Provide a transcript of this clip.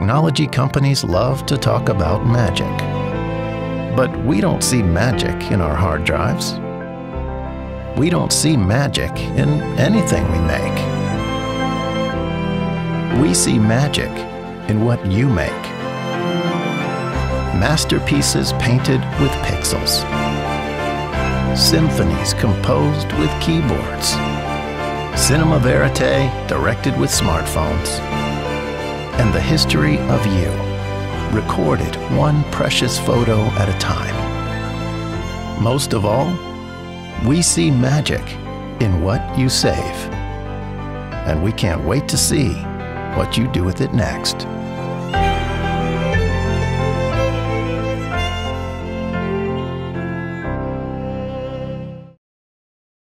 technology companies love to talk about magic. But we don't see magic in our hard drives. We don't see magic in anything we make. We see magic in what you make. Masterpieces painted with pixels. Symphonies composed with keyboards. Cinema verite directed with smartphones. And the history of you, recorded one precious photo at a time. Most of all, we see magic in what you save. And we can't wait to see what you do with it next.